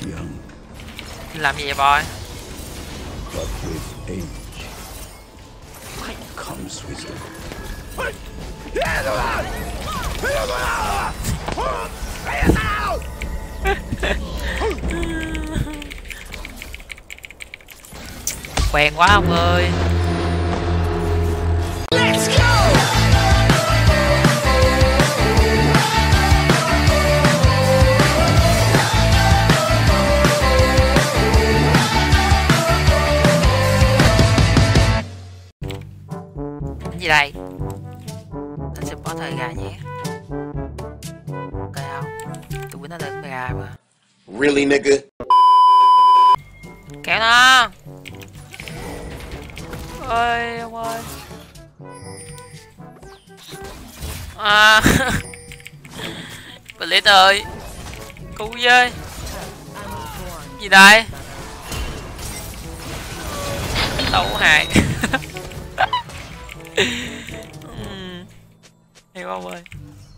Làm gì vậy boy? But with age comes wisdom. Quen quá ông ơi. Let's go. Cái gì đây? Anh sẽ bỏ thời gà nhé. Ok không? Tôi quýnh nó lên gà mà. Really, nigga? Kéo nó. Ôi ông ơi. À. Blitz ơi. Cứu với. Gì đây? Tấu hại. Hiểu không ơi?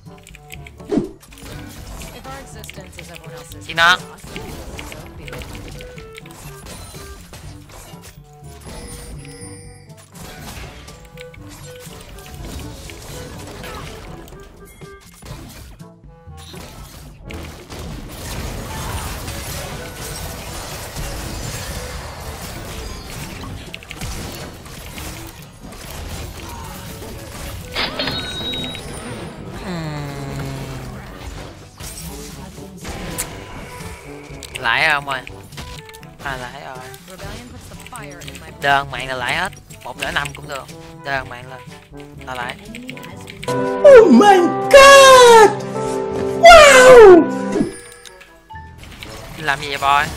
Chị nó. Lãi không ơi? À lãi rồi. Đơn mạng là lãi hết. 105 cũng được. Đơn mạng lên là lãi. Oh my god! Wow! Làm gì vậy boy?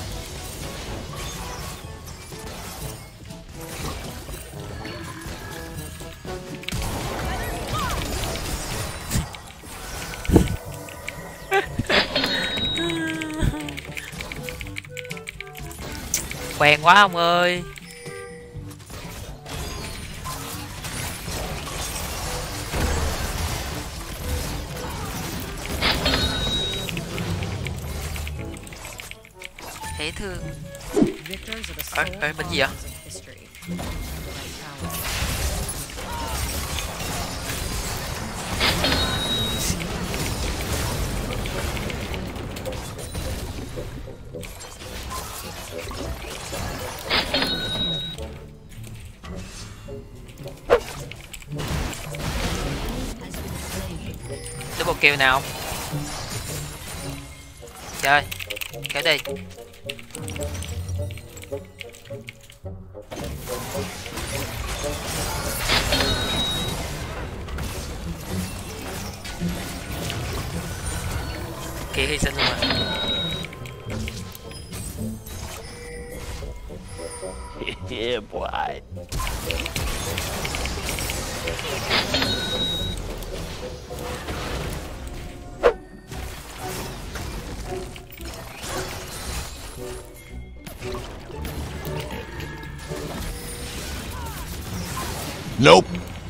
Quen quá ông ơi. Dễ thương. Ê, bên gì vậy? Double kill nào. Chơi. Kéo đi. Kia hy sinh luôn mà. Yeah, boy. Nope.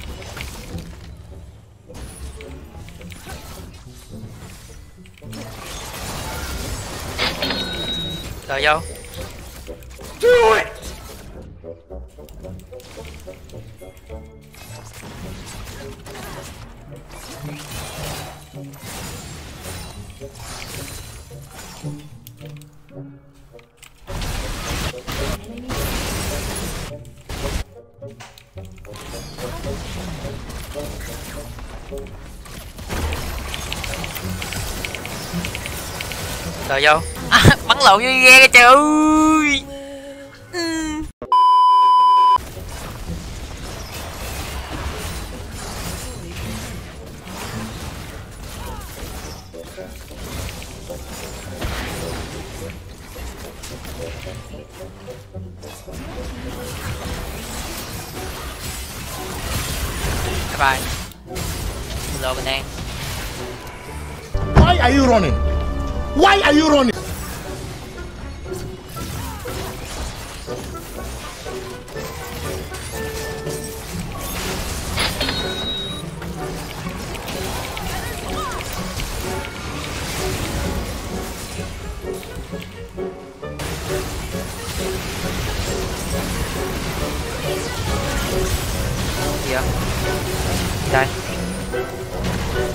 Rồi vô. Do it! Rồi vô. À, bắn lộn như ghe kìa trời ơi. Bye bye. Lô bên đây. Why are you running? Why are you running? Đây.